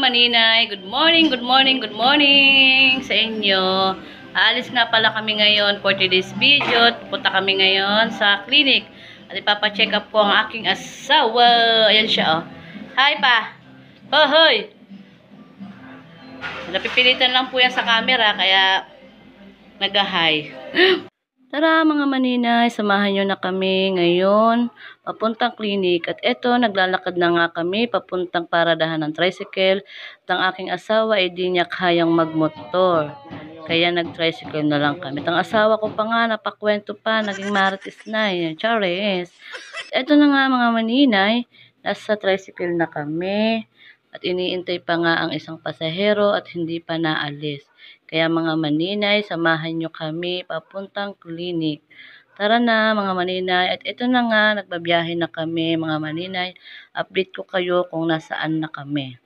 maninay, good morning, good morning, good morning sa inyo. Aalis nga pala kami ngayon for today's video. Pupunta kami ngayon sa clinic at ipapacheck up ko ang aking asawa. Ayan siya, oh. Hi pa. Oh, hoy. Napipilitan lang po yan sa camera kaya nag-hi. Tara mga maninay, samahan nyo na kami ngayon papuntang clinic. At eto, naglalakad na nga kami papuntang paradahan ng tricycle. At ang aking asawa ay di niya kayang magmotor. Kaya nag-tricycle na lang kami. At ang asawa ko pa nga, napakwento pa, naging marites na. Charis. Eto na nga mga maninay, nasa tricycle na kami. At iniintay pa nga ang isang pasahero at hindi pa naalis. Kaya mga maninay, samahan nyo kami papuntang clinic. Tara na mga maninay. At ito na nga, nagbabiyahe na kami mga maninay. Update ko kayo kung nasaan na kami.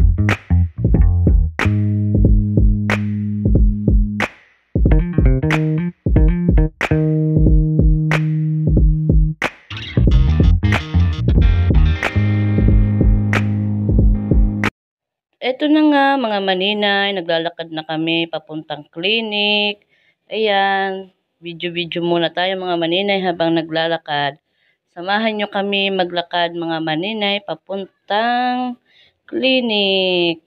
Ito na nga mga maninay, naglalakad na kami papuntang clinic. Ayan, video-video muna tayo mga maninay habang naglalakad. Samahan nyo kami maglakad mga maninay papuntang clinic.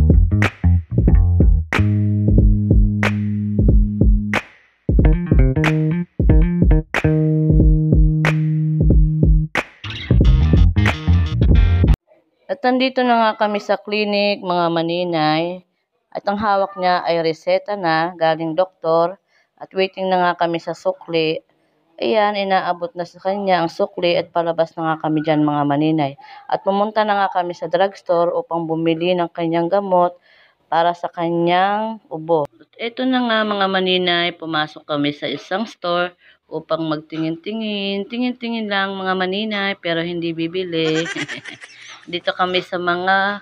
At nandito na nga kami sa clinic, mga maninay. At ang hawak niya ay reseta na, galing doktor. At waiting na nga kami sa sukli. Ayan, inaabot na sa kanya ang sukli at palabas na nga kami dyan, mga maninay. At pumunta na nga kami sa drugstore upang bumili ng kanyang gamot para sa kanyang ubo. At ito na nga mga maninay, pumasok kami sa isang store upang magtingin-tingin. Tingin-tingin lang mga maninay, pero hindi bibili. Dito kami sa mga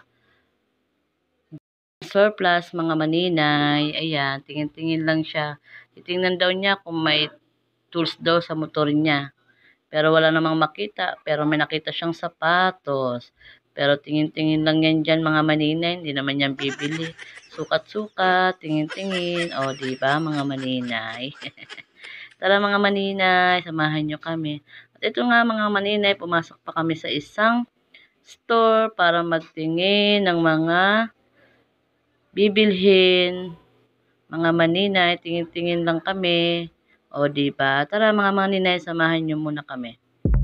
surplus, mga maninay. Ayan, tingin-tingin lang siya. Titingnan daw niya kung may tools daw sa motor niya. Pero wala namang makita. Pero may nakita siyang sapatos. Pero tingin-tingin lang yan dyan, mga maninay. Hindi naman yan bibili. Sukat-sukat, tingin-tingin. O, diba, mga maninay? Tara mga maninay, samahan nyo kami. At ito nga mga maninay, pumasok pa kami sa isang store para magtingin ng mga bibilhin. Mga maninay, tingin-tingin lang kami. O diba? Tara mga maninay, samahan nyo muna kami.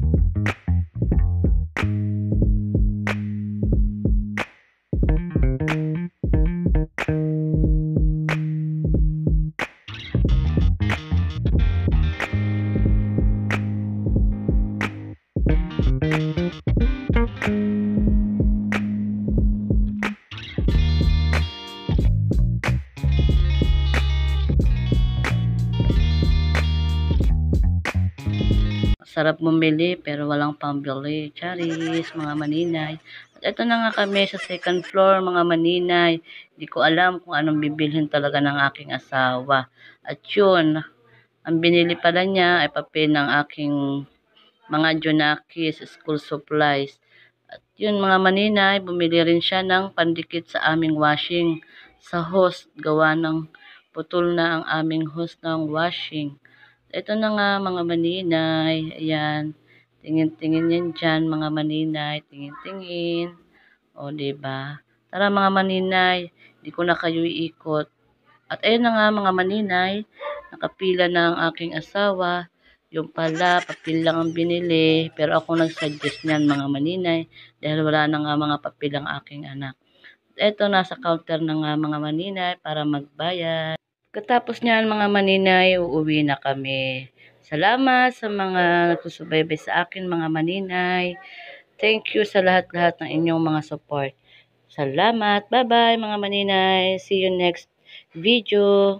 Sarap bumili pero walang pambili. Charis, mga maninay. At ito na nga kami sa second floor, mga maninay. Hindi ko alam kung anong bibilhin talaga ng aking asawa. At yun, ang binili pala niya ay papel ng aking mga Junakis, school supplies. At yun mga maninay, bumili rin siya ng pandikit sa aming washing sa hose. Gawa ng putol na ang aming hose ng washing. Ito na nga mga maninay. Ayan. Tingin-tingin yan dyan mga maninay. Tingin-tingin. O diba? Tara mga maninay. Di ko na kayo iikot. At ayun na nga mga maninay. Nakapila na ang aking asawa. Yung pala, papel lang ang binili. Pero ako nag-suggest niyan mga maninay. Dahil wala na nga mga papel ang aking anak. At eto, nasa counter na nga mga maninay para magbayad. Katapos niyan mga maninay, uuwi na kami. Salamat sa mga nagsusubaybay sa akin mga maninay. Thank you sa lahat-lahat ng inyong mga support. Salamat. Bye-bye mga maninay. See you next video.